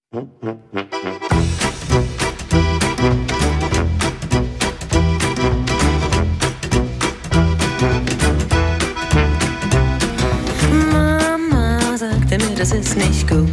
Mama sagte mir, das ist nicht gut,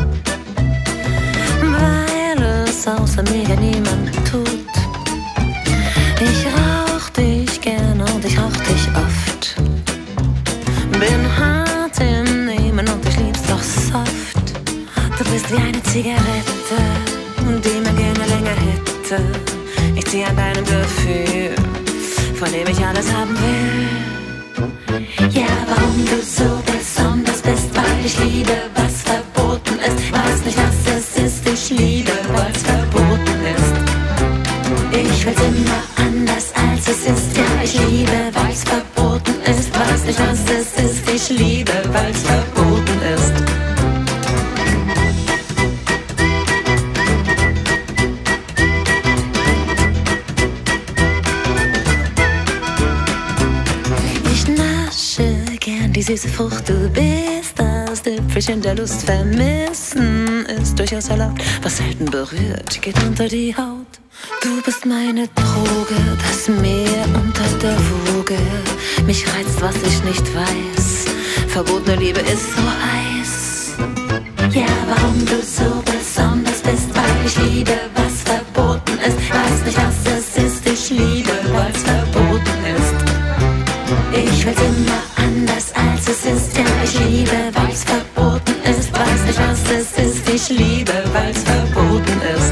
weil es außer mir ja niemand tut. Ich rauch dich gern und ich rauch dich oft, bin hart im Nehmen und ich lieb's doch soft. Du bist wie eine Zigarette, die man gerne länger hätte. Ich zieh an deinem Gefühl, von dem ich alles haben will. Ja, warum du so besonders bist, weil ich liebe, was verboten ist. Weiß nicht, was es ist, ich liebe, weil's verboten ist. Ich will's immer anders, als es ist. Ja, ich liebe, weil's verboten ist. Weiß nicht, was es ist, ich liebe, weil's verboten ist. Die süße Frucht, du bist das Tüpfelchen der Lust. Vermissen ist durchaus erlaubt. Was selten berührt, geht unter die Haut. Du bist meine Droge, das Meer unter der Woge. Mich reizt, was ich nicht weiß. Verbotene Liebe ist so heiß. Ja, warum du so besonders bist, weil ich liebe, was verboten ist. Weiß nicht, was es ist, ich liebe, weil's verboten ist. Ich will's immer anders, als es ist. Ja, ich liebe, weil's verboten ist. Weiß nicht, was es ist, ich liebe, weil's verboten ist.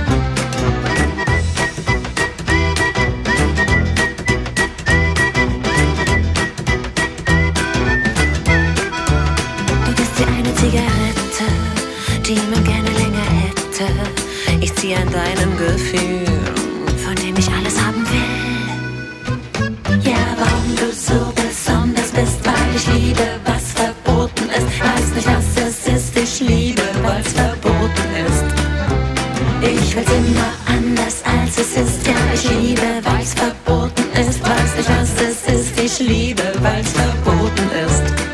Du bist wie eine Zigarette, die man gerne länger hätte. Ich zieh an deinem Gefühl, von dem ich alles haben will. Ja, warum du so besonders bist, weil ich liebe, was verboten ist. Weiß nicht, was es ist, ich liebe, weil's verboten ist. Ich will's immer anders, als es ist. Ja, ich liebe, weil's verboten ist. Weiß nicht, was es ist, ich liebe, weil's verboten ist.